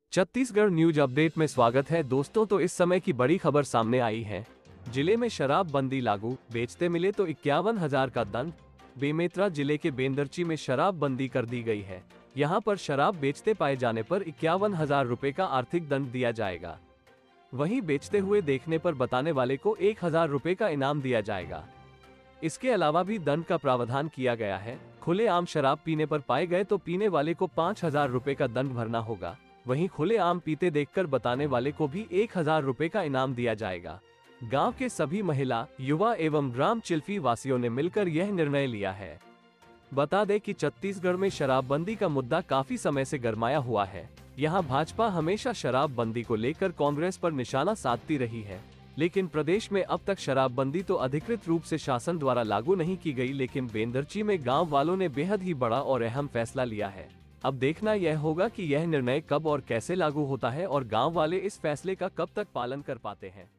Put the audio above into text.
Chhattisgarh news update में स्वागत है दोस्तों। तो इस समय की बड़ी खबर सामने आई है। जिले में शराब बंदी लागू, बेचते मिले तो 51,000 का दंड। बेमेतरा जिले के बेंदरची में शराब बंदी कर दी गई है। यहां पर शराब बेचते पाए जाने पर 51,000 रुपए का आर्थिक दंड दिया जाएगा। वहीं बेचते हुए देखने पर बताने वाले को 1,000 रुपए का इनाम दिया जाएगा। इसके अलावा भी दंड का प्रावधान किया गया है। खुलेआम शराब पीने पर पाए गए तो पीने वाले को 5,000 रुपए का दंड भरना होगा। वहीं खुलेआम पीते देखकर बताने वाले को भी 1,000 रुपए का इनाम दिया जाएगा। गांव के सभी महिला, युवा एवं ग्राम चिल्फी वासियों ने मिलकर यह निर्णय लिया है। बता दें कि छत्तीसगढ़ में शराबबंदी का मुद्दा काफी समय से गरमाया हुआ है। यहां भाजपा हमेशा शराबबंदी को लेकर कांग्रेस पर निशाना साधती रही है, लेकिन प्रदेश में अब तक शराबबंदी तो अधिकृत रूप से शासन द्वारा लागू नहीं की गई। लेकिन बेंदरची में गांव वालों ने बेहद ही बड़ा और अहम फैसला लिया है। अब देखना यह होगा कि यह निर्णय कब और कैसे लागू होता है और गांव वाले इस फैसले का कब तक पालन कर पाते हैं।